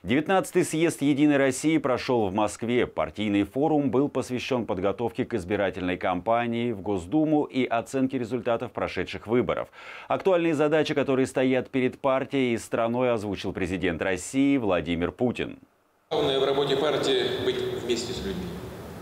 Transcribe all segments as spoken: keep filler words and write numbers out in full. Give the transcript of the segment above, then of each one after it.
девятнадцатый съезд «Единой России» прошел в Москве. Партийный форум был посвящен подготовке к избирательной кампании в Госдуму и оценке результатов прошедших выборов. Актуальные задачи, которые стоят перед партией и страной, озвучил президент России Владимир Путин. Главное в работе партии – быть вместе с людьми.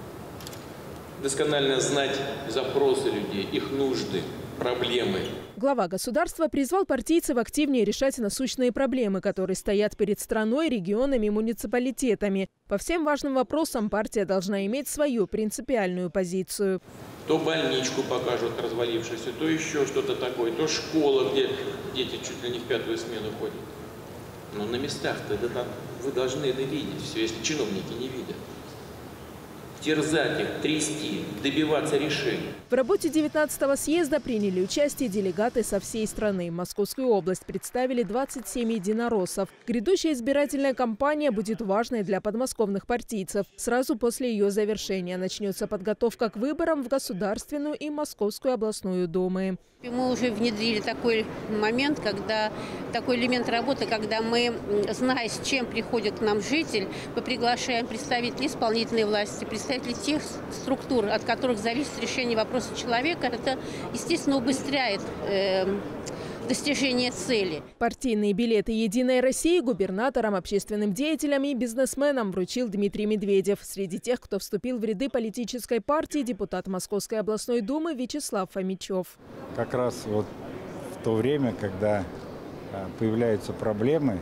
Досконально знать запросы людей, их нужды, проблемы. Глава государства призвал партийцев активнее решать насущные проблемы, которые стоят перед страной, регионами и муниципалитетами. По всем важным вопросам партия должна иметь свою принципиальную позицию. То больничку покажут развалившуюся, то еще что-то такое, то школа, где дети чуть ли не в пятую смену ходят. Но на местах-то это там, вы должны это видеть все, если чиновники не видят. Терзать их, трясти, добиваться решений. В работе девятнадцатого съезда приняли участие делегаты со всей страны. Московскую область представили двадцать семь единороссов. Грядущая избирательная кампания будет важной для подмосковных партийцев. Сразу после ее завершения начнется подготовка к выборам в Государственную и Московскую областную думы. Мы уже внедрили такой момент, когда такой элемент работы, когда мы, зная, с чем приходит к нам житель, мы приглашаем представителей исполнительной власти, представителей тех структур, от которых зависит решение вопроса человека. Это, естественно, убыстряет э, достижение цели. Партийные билеты «Единой России» губернаторам, общественным деятелям и бизнесменам вручил Дмитрий Медведев. Среди тех, кто вступил в ряды политической партии, депутат Московской областной думы Вячеслав Фомичев. Как раз вот в то время, когда появляются проблемы,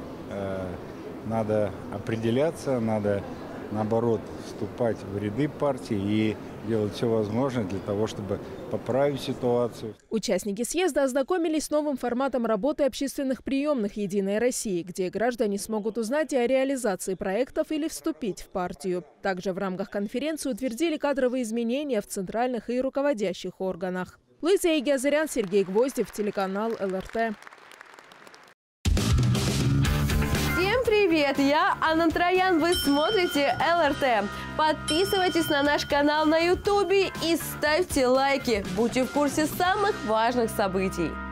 надо определяться, надо, наоборот, вступать в ряды партии и делать все возможное для того, чтобы поправить ситуацию. Участники съезда ознакомились с новым форматом работы общественных приемных «Единой России», где граждане смогут узнать и о реализации проектов или вступить в партию. Также в рамках конференции утвердили кадровые изменения в центральных и руководящих органах. Луиза Егиазарян, Сергей Гвоздев, телеканал эл эр тэ. Всем привет! Я Анна Троян, вы смотрите эл эр тэ. Подписывайтесь на наш канал на ютубе и ставьте лайки. Будьте в курсе самых важных событий.